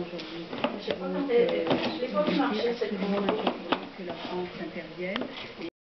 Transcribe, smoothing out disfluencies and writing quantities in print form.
aujourd'hui. Je l'ai pas marché cette Que la France intervienne.